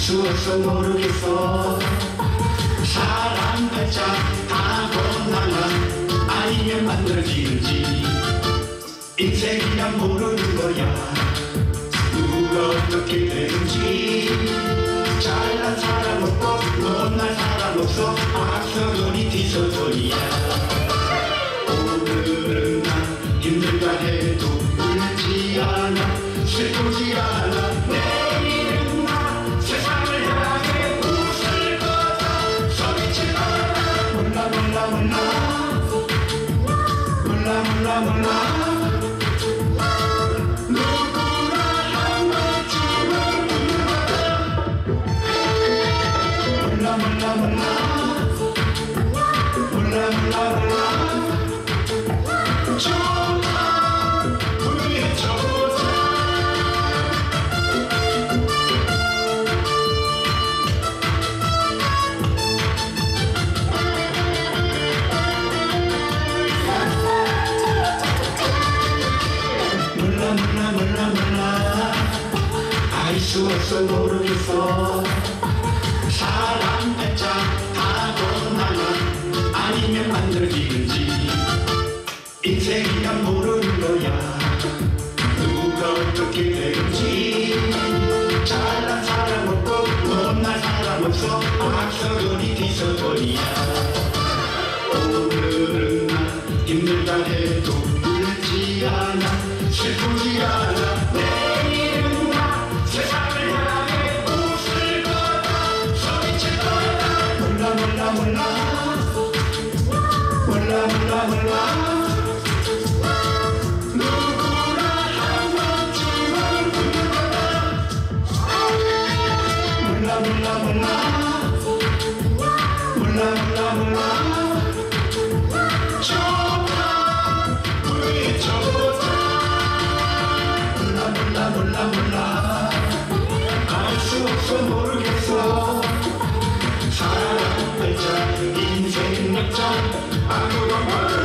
수 없어 모르겠어. 사람 발짝 타고나나 아니면 만들어지는지 인생이란 모르는 거야. 누가 어떻게 되는지. 잘난 사람 없고 못난 사람 없어. 악서소리 뒤서소리야. 오늘은 난 힘들다 해도 울지 않아 슬프지 않아. 내일은 나 세상을 향해 웃을 거다. 소리칠 거다. 몰라 몰라 몰라 몰라 몰라 몰라. 누구나 한 번쯤은 웃는 거다. 몰라 몰라 몰라 몰라 몰라 몰라. 좋다 우리의 좋다. 몰라 몰라 몰라 몰라. 알 수 없어 모르겠어. 사람 발짝 타고나나 아니면 만들어지는지 인생이란 모르는 거야. 누가 어떻게 되는지. 잘난 사람 없고 못난 사람 없어. 악서소리 뒤서소리야. 오늘은 난 힘들다 해도 울지 않아 슬프지 않아. 내일은 나 세상을 향해 웃을 거다. 소리칠 거다. 몰라 몰라 몰라 몰라 몰라 몰라. 누구나 한 번쯤은 웃는 거다. 몰라 몰라 몰라 몰라 몰라 몰라. 좋다 우리 좋다. 몰라 몰라 몰라 몰라. 알 수 없어 모르겠어. 사람 발짝 인생 역전 아무도 몰라.